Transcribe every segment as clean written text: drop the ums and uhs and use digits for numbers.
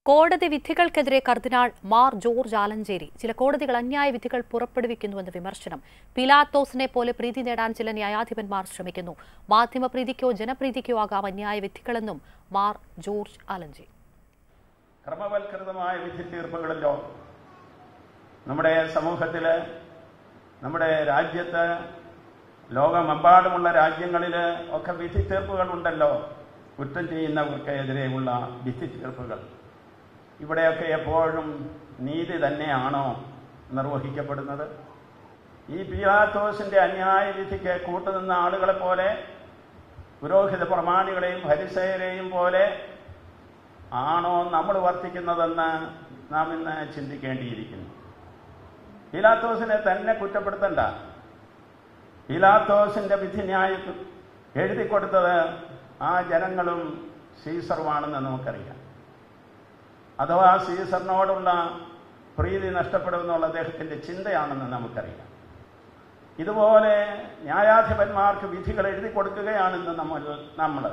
കോടതി വിധികൾക്കെതിരെ കർദിനാൾ മാർ ജോർജ് ആലഞ്ചേരി ചില കോടതികൾ അന്യായ വിധികൾ പുറപ്പെടുവിക്കുന്നുവെന്ന് വിമർശനം. പിലാത്തോസിനെ പോലെ പ്രീതി നേടാൻ ചില ന്യായാധിപന്മാർ ശ്രമിക്കുന്നു. മാധ്യമപ്രീതിക്കോ ജനപ്രീതിക്കോ ആകാം അന്യായ വിധികളെന്നും മാർ ജോർജ് ആലഞ്ചേരി. ക്രമവൽകൃതമായ വിധി തീർപ്പുകളിലോ നമ്മുടെ സമൂഹത്തില്, നമ്മുടെ രാജ്യത്ത്, ലോകമെമ്പാടുമുള്ള രാജ്യങ്ങളിൽ ഒക്കെ വിധി തീർപ്പുകൾ ഉണ്ടല്ലോ. കുറ്റം ചെയ്യുന്നവർക്കെതിരെയുള്ള വിധി തീർപ്പുകൾ ഇവിടെയൊക്കെ എപ്പോഴും നീതി തന്നെയാണോ നിർവഹിക്കപ്പെടുന്നത്? ഈ പിലാത്തോസിന്റെ അന്യായ വിധിക്ക് കൂട്ടുനിന്ന ആളുകളെ പോലെ, പുരോഹിത പ്രമാണികളെയും ഫരിസയരെയും പോലെ ആണോ നമ്മൾ വർത്തിക്കുന്നതെന്ന് നാം ഇന്ന് ചിന്തിക്കേണ്ടിയിരിക്കുന്നു. പിലാത്തോസിനെ തന്നെ കുറ്റപ്പെടുത്തണ്ട. പിലാത്തോസിന്റെ വിധിന്യായം എഴുതി കൊടുത്തത് ആ ജനങ്ങളും സീസറുമാണെന്ന് നമുക്കറിയാം. അഥവാ സീസറിനോടുള്ള പ്രീതി നഷ്ടപ്പെടുമെന്നുള്ള അദ്ദേഹത്തിന്റെ ചിന്തയാണെന്ന് നമുക്കറിയാം. ഇതുപോലെ ന്യായാധിപന്മാർക്ക് വിധികൾ എഴുതി കൊടുക്കുകയാണെന്ന് നമ്മൾ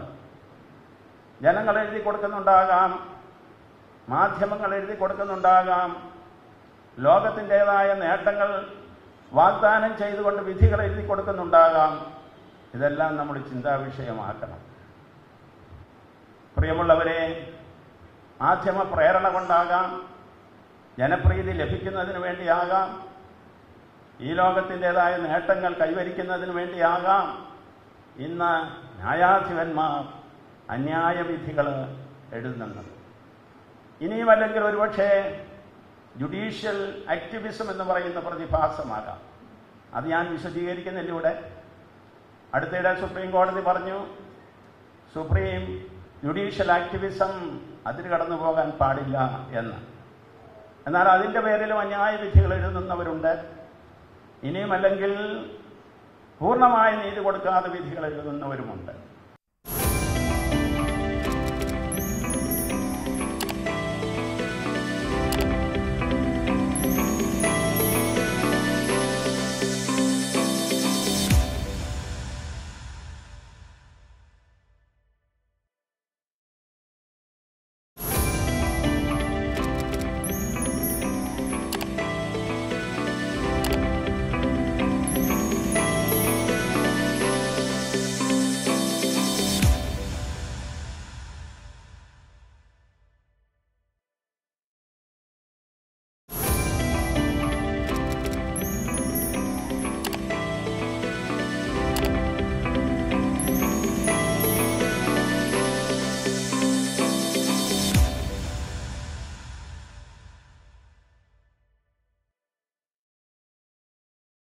ജനങ്ങൾ എഴുതി കൊടുക്കുന്നുണ്ടാകാം, മാധ്യമങ്ങൾ എഴുതി കൊടുക്കുന്നുണ്ടാകാം, ലോകത്തിൻ്റെതായ നേട്ടങ്ങൾ വാഗ്ദാനം ചെയ്തുകൊണ്ട് വിധികൾ എഴുതി കൊടുക്കുന്നുണ്ടാകാം. ഇതെല്ലാം നമ്മൾ ചിന്താവിഷയമാക്കണം. പ്രിയമുള്ളവരെ, മാധ്യമ പ്രേരണ കൊണ്ടാകാം, ജനപ്രീതി ലഭിക്കുന്നതിന് വേണ്ടിയാകാം, ഈ ലോകത്തിൻ്റെതായ നേട്ടങ്ങൾ കൈവരിക്കുന്നതിന് വേണ്ടിയാകാം ഇന്ന് ന്യായാധിപന്മാർ അന്യായ വിധികൾ എഴുതുന്നത്. ഇനിയുമല്ലെങ്കിൽ ഒരുപക്ഷെ ജുഡീഷ്യൽ ആക്ടിവിസം എന്ന് പറയുന്ന പ്രതിഭാസമാകാം. അത് ഞാൻ വിശദീകരിക്കുന്നില്ല ഇവിടെ. അടുത്തിടെ സുപ്രീം കോടതി പറഞ്ഞു, സുപ്രീം ജുഡീഷ്യൽ ആക്ടിവിസം അതിന് കടന്നു പോകാൻ പാടില്ല എന്ന്. എന്നാൽ അതിൻ്റെ പേരിലും അന്യായ വിധികൾ എഴുതുന്നവരുണ്ട്. ഇനിയുമല്ലെങ്കിൽ പൂർണ്ണമായ നീതി കൊടുക്കാതെ വിധികൾ എഴുതുന്നവരുമുണ്ട്.